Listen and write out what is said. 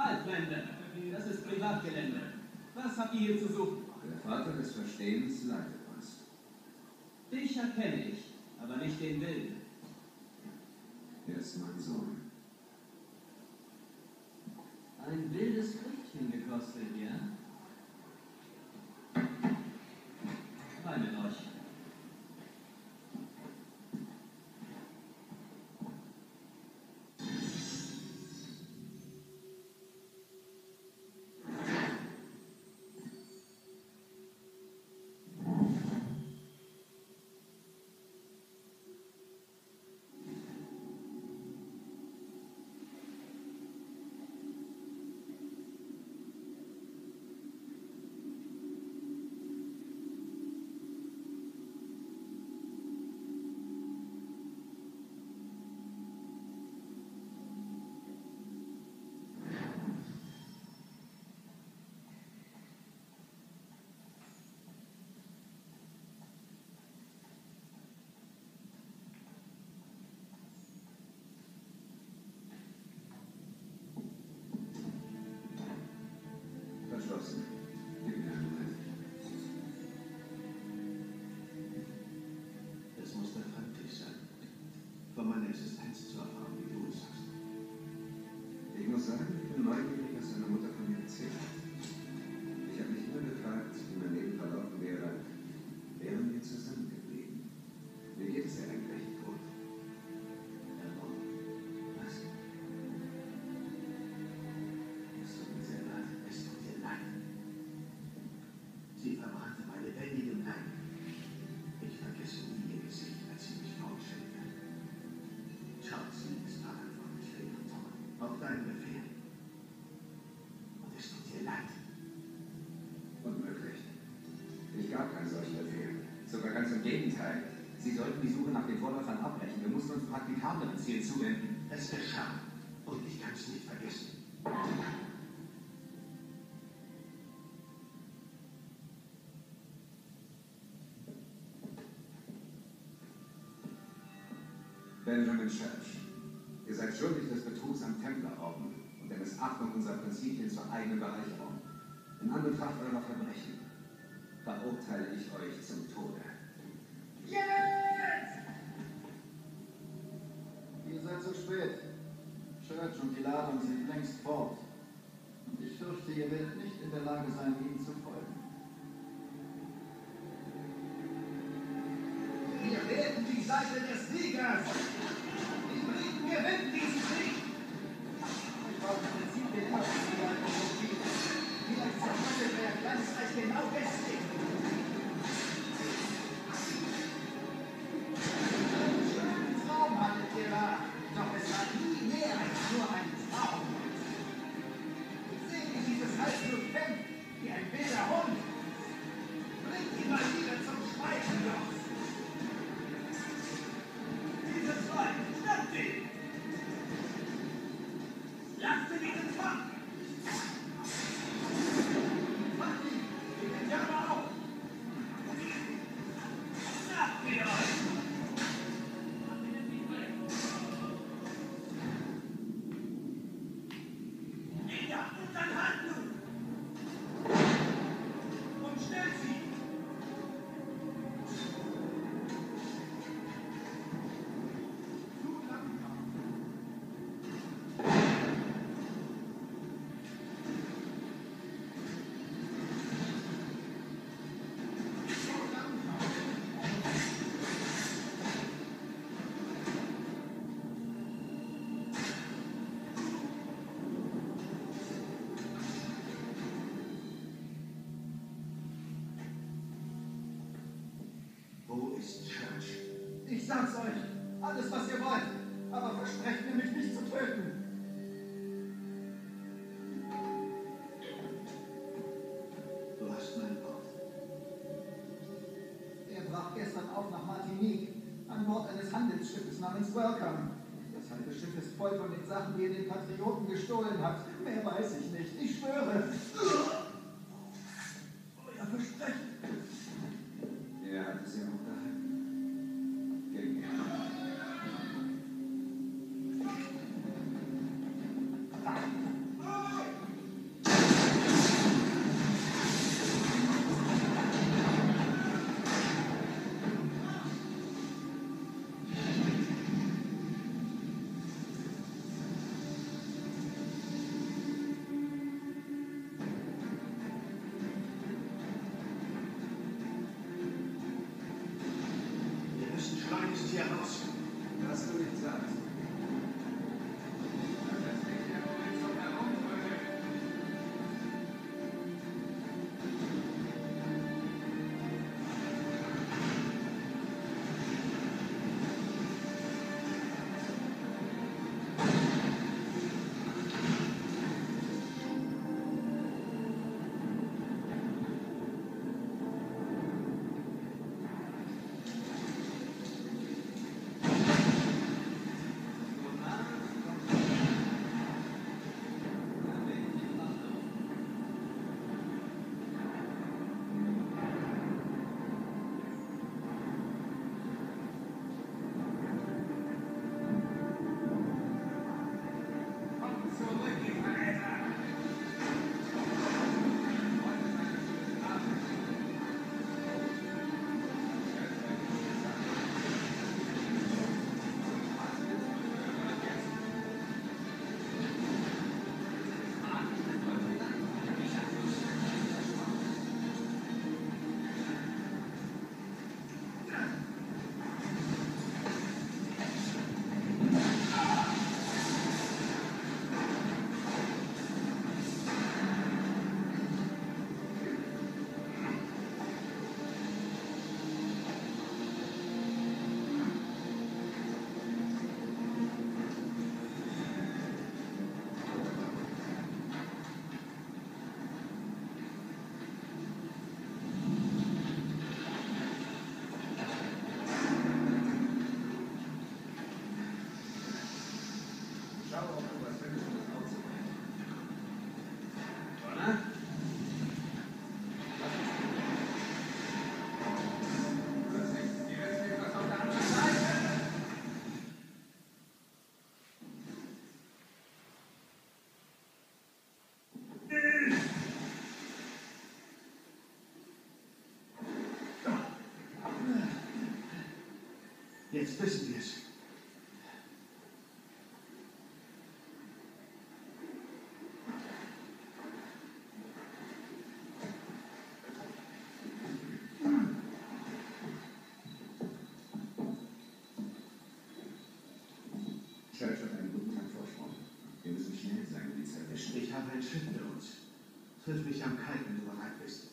Waldbrände. Das ist Privatgelände. Was habt ihr hier zu suchen? Der Vater des Verstehens leitet uns. Dich erkenne ich, aber nicht den Wilden. Er ist mein Sohn. Ein wildes Früchtchen gekostet, ja? Rein mit euch. Verschlossen. Gib mir einen Moment. Es muss befremdlich sein, von meiner Existenz zu erfahren, wie du es hast. Ich muss sagen, ich bin neugierig, was deine Mutter von mir erzählt hat. Ich habe mich immer gefragt, wie mein Leben verlaufen wäre, wären wir zusammengeblieben. Wie geht es dir eigentlich, Kurt? Was? Es tut mir sehr leid. Es tut dir leid. Sie verbrannte bei lebendigem Leib. Ich vergesse nie ihr Gesicht, als sie mich vorgestellt hat. Charles Lee ist verantwortlich für ihren Tod. Auf deinen Befehl. Und es tut dir leid. Unmöglich. Ich gab keinen solchen Befehl. Sogar ganz im Gegenteil. Sie sollten die Suche nach den Vorläufern abbrechen. Wir mussten uns praktikableren Zielen zuwenden. Es geschah. Und ich kann es nicht vergessen. Benjamin Church, ihr seid schuldig des Betrugs am Templerorden und der Missachtung unserer Prinzipien zur eigenen Bereicherung. In Anbetracht eurer Verbrechen verurteile ich euch zum Tode. Jetzt! Ihr seid zu spät. Church und die Ladung sind längst fort. Und ich fürchte, ihr werdet nicht in der Lage sein, ihnen zu folgen. Wir werden die Seite des Siegers! Die Briten gewinnen diesen Krieg! Ich brauche Prinzipien immer für die Leute so viel. Vielleicht zerfällt euer kleines Reich genau deswegen. Schönen Traum hattet ihr da, doch es war nie mehr als nur ein Traum. Seht, wie dieses Halsblut kämpft, wie ein wilder Hund. Bringt ihn mal wieder zum Schweigen los. Diese zwei, schnappt ihn! Lasst sie diesen Fang! Macht ihn! Den Jammer auf! Schnappt ihn euch! Ja, und dann halt nun! Und schnell sie! Zu langsam! Zu langsam! Wo ist Church? Ich sag's euch, alles was ihr wollt, aber versprecht mir, mich nicht zu töten. Du hast mein Wort. Er brach gestern auf nach Martinique, an Bord eines Handelsschiffes namens Welcome. Das halbe Schiff ist voll von den Sachen, die er den Patrioten gestohlen hat. Mehr weiß ich nicht, ich schwöre. Euer Versprechen. Er hat es ja auch gehalten. Gegen ihn. Jetzt wissen wir es. Church hat einen guten Tag Vorsprung. Wir müssen schnell sein, um die zu erwischen. Ich habe ein Schiff für uns. Triff mich am Kai, wenn du bereit bist.